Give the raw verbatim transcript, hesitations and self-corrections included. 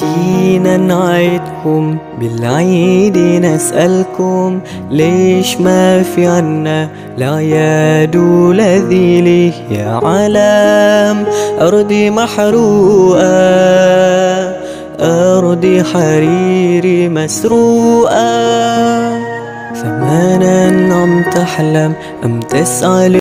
جينا نعيدكم بالعيد نسألكم ليش ما في عنا الأعياد الذي ليه يا عالم أرضي محروقة، أرضي حريري مسروقة، زمانا عم تحلم أم تسعى